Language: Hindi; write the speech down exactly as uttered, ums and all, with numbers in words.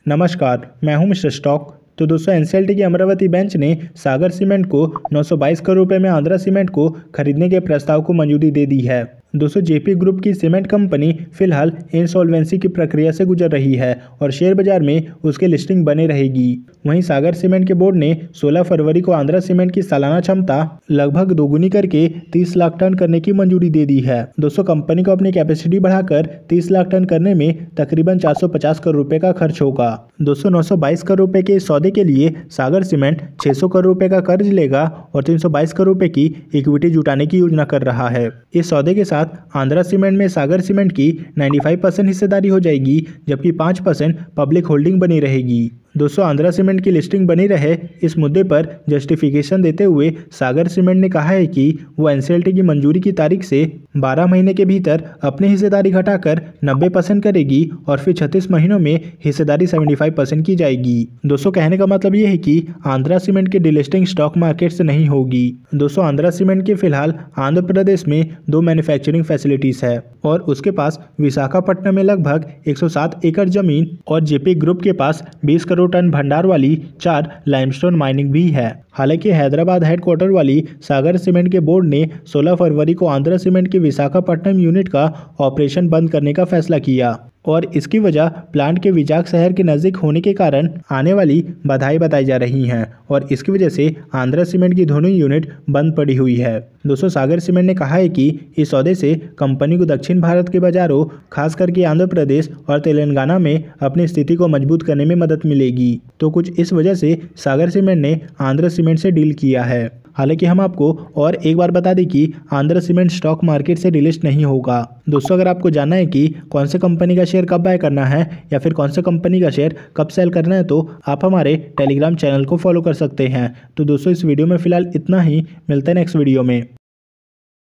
नमस्कार, मैं हूं मिस्टर स्टॉक। तो दोस्तों एनसीएलटी की अमरावती बेंच ने सागर सीमेंट को नौ सौ बाईस करोड़ रुपए में आंध्रा सीमेंट को खरीदने के प्रस्ताव को मंजूरी दे दी है। दोस्तों जेपी ग्रुप की सीमेंट कंपनी फिलहाल इंसॉल्वेंसी की प्रक्रिया से गुजर रही है और शेयर बाजार में उसकी लिस्टिंग बने रहेगी। वहीं सागर सीमेंट के बोर्ड ने सोलह फरवरी को आंध्रा सीमेंट की सालाना क्षमता लगभग दोगुनी करके तीस लाख टन करने की मंजूरी दे दी है। दोस्तों कंपनी को अपनी कैपेसिटी बढ़ाकर तीस लाख टन करने में तकरीबन चार सौ पचास करोड़ रुपए का खर्च होगा। दोस्तों नौ सौ बाईस करोड़ रुपए के इस सौदे के लिए सागर सीमेंट छह सौ करोड़ रुपए का कर्ज लेगा और तीन सौ बाईस करोड़ रुपए की इक्विटी जुटाने की योजना कर रहा है। इस सौदे के साथ आंध्रा सीमेंट में सागर सीमेंट की पचानवे परसेंट हिस्सेदारी हो जाएगी, जबकि पाँच परसेंट पब्लिक होल्डिंग बनी रहेगी। दोस्तों आंध्रा सीमेंट की लिस्टिंग बनी रहे, इस मुद्दे पर जस्टिफिकेशन देते हुए सागर सीमेंट ने कहा है कि वो एनसीएलटी की मंजूरी की तारीख से बारह महीने के भीतर अपनी हिस्सेदारी घटाकर नब्बे परसेंट करेगी और फिर छत्तीस महीनों में हिस्सेदारी पचहत्तर परसेंट की जाएगी। दोस्तों कहने का मतलब ये है कि आंध्रा सीमेंट की डिलिस्टिंग स्टॉक मार्केट से नहीं होगी। दोस्तों आंध्रा सीमेंट के फिलहाल आंध्र प्रदेश में दो मैन्युफैक्चरिंग फैसिलिटीज है और उसके पास विशाखापट्टनम में लगभग एक सौ सात एकड़ जमीन और जेपी ग्रुप के पास बीस करोड़ टन भंडार वाली चार लाइमस्टोन माइनिंग भी है। हालांकि हैदराबाद हेडक्वार्टर वाली सागर सीमेंट के बोर्ड ने सोलह फरवरी को आंध्रा सीमेंट की विशाखापट्टनम यूनिट का ऑपरेशन बंद करने का फैसला किया और इसकी वजह प्लांट के विजाग शहर के नज़दीक होने के कारण आने वाली बाधाएं बताई जा रही हैं और इसकी वजह से आंध्रा सीमेंट की दोनों यूनिट बंद पड़ी हुई है। दोस्तों सागर सीमेंट ने कहा है कि इस सौदे से कंपनी को दक्षिण भारत के बाजारों खास करके आंध्र प्रदेश और तेलंगाना में अपनी स्थिति को मजबूत करने में मदद मिलेगी। तो कुछ इस वजह से सागर सीमेंट ने आंध्र सीमेंट से डील किया है। हालांकि हम आपको और एक बार बता दें कि आंध्र सीमेंट स्टॉक मार्केट से डिलिस्ट नहीं होगा। दोस्तों अगर आपको जानना है कि कौन से कंपनी का शेयर कब बाय करना है या फिर कौन से कंपनी का शेयर कब सेल करना है, तो आप हमारे टेलीग्राम चैनल को फॉलो कर सकते हैं। तो दोस्तों इस वीडियो में फिलहाल इतना ही, मिलते हैं नेक्स्ट वीडियो में।